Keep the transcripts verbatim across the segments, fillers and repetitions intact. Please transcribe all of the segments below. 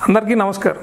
అందరికీ నమస్కారం.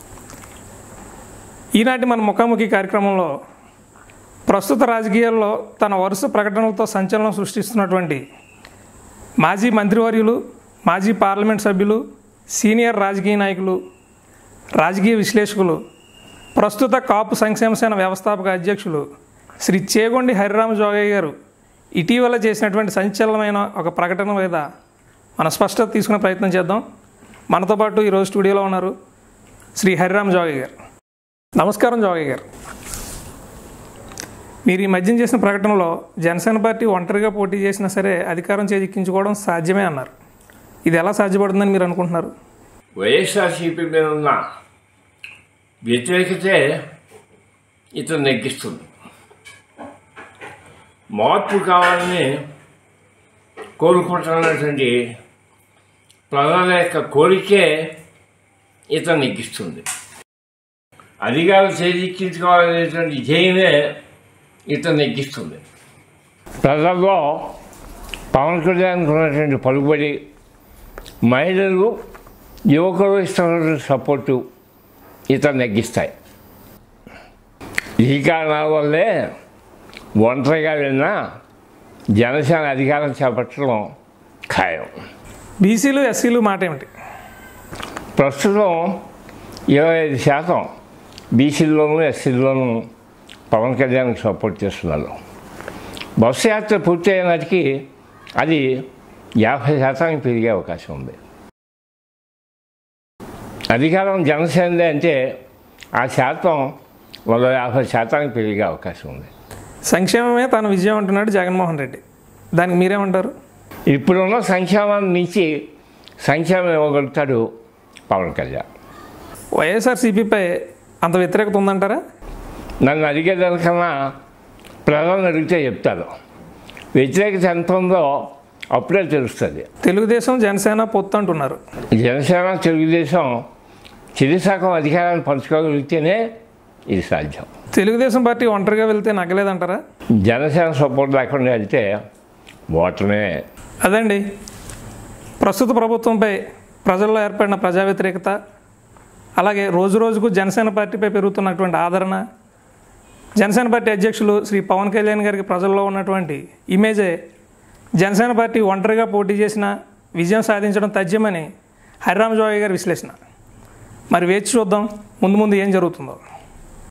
ఈనాటి మన ముఖాముఖి కార్యక్రమంలో ప్రస్తుత రాజకీయాల్లో తన వరుస ప్రకటనలతో సంచలనం సృష్టిస్తున్నటువంటి మాజీ మంత్రివర్యులు, మాజీ పార్లమెంట్ సభ్యులు, సీనియర్ రాజకీయ నాయకులు, రాజకీయ విశ్లేషకులు, ప్రస్తుత కాపు సంక్షేమ సేన వ్యవస్థాపక అధ్యక్షులు శ్రీ చేగొండి హరిరామ జోగయ్య గారు ఇటీవల చేసినటువంటి సంచలనమైన ఒక ప్రకటన మీద మన స్పష్టత తీసుకునే ప్రయత్నం చేద్దాం. మనతో పాటు ఈరోజు స్టూడియోలో ఉన్నారు శ్రీ హరిరామ జోగయ్య గారు. నమస్కారం జోగయ్య గారు. మీరు ఈ మధ్యం చేసిన ప్రకటనలో జనసేన పార్టీ ఒంటరిగా పోటీ చేసినా సరే అధికారం చేజిక్కించుకోవడం సాధ్యమే అన్నారు. ఇది ఎలా సాధ్యపడుతుందని మీరు అనుకుంటున్నారు? వైఎస్ఆర్సీపీ మీద ఉన్న వ్యతిరేకతే ఇతను నెగ్గిస్తుంది. మార్పు కావాలని కోరుకుంటున్నటువంటి ప్రజల యొక్క కోరికే ఇతను నెగ్గిస్తుంది. అధికారం చేజిక్కించుకోవాలనేటువంటి ధ్యేయమే ఇతను నెగ్గిస్తుంది. ప్రజల్లో పవన్ కళ్యాణ్ ఉన్నటువంటి పలుకుబడి, మహిళలు, యువకులు ఇస్తున్నటువంటి సపోర్టు ఇతను నెగ్గిస్తాయి. ఈ కారణాల వల్లే ఒంటరిగా వెళ్ళినా జనసేన అధికారం చేపట్టడం ఖాయం. బీసీలు, ఎస్సీలు మాట ఏమిటి? ప్రస్తుతం ఇరవై ఐదు శాతం బీసీల్లోనూ ఎస్సీల్లోనూ పవన్ కళ్యాణ్కి సపోర్ట్ చేస్తున్నారు. బస్సు యాత్ర పూర్తి అయినాటికి అది యాభై శాతానికి పెరిగే అవకాశం ఉంది. అధికారం జనసేనదే అంటే ఆ శాతం వంద యాభై శాతానికి పెరిగే అవకాశం ఉంది. సంక్షేమమే తన విజయం అంటున్నాడు జగన్మోహన్ రెడ్డి. దానికి మీరేమంటారు? ఇప్పుడున్న సంక్షేమాన్ని మించి సంక్షేమం ఇవ్వగలుగుతాడు పవన్ కళ్యాణ్. వైఎస్ఆర్సీపీపై అంత వ్యతిరేకత ఉందంటారా? నన్ను అడిగేదానికన్నా ప్రజలను అడిగితే చెప్తారు. వ్యతిరేకత ఎంత ఉందో అప్పుడే తెలుస్తుంది. తెలుగుదేశం, జనసేన పొత్తు అంటున్నారు. జనసేన, తెలుగుదేశం చిరుసగం అధికారాన్ని పంచుకోగలిగితేనే ఇది సాధ్యం. తెలుగుదేశం పార్టీ ఒంటరిగా వెళ్తే నగ్గలేదంటారా? జనసేన సపోర్ట్ లేకుండా వెళ్తే ఓటమే. అదండి, ప్రస్తుత ప్రభుత్వంపై ప్రజల్లో ఏర్పడిన ప్రజా వ్యతిరేకత, అలాగే రోజు రోజుకు జనసేన పార్టీపై పెరుగుతున్నటువంటి ఆదరణ, జనసేన పార్టీ అధ్యక్షులు శ్రీ పవన్ కళ్యాణ్ గారికి ప్రజల్లో ఉన్నటువంటి ఇమేజే జనసేన పార్టీ ఒంటరిగా పోటీ చేసిన విజయం సాధించడం తథ్యమని హరిరామ జోగయ్య గారి విశ్లేషణ. మరి వేచి చూద్దాం ముందు ముందు ఏం జరుగుతుందో.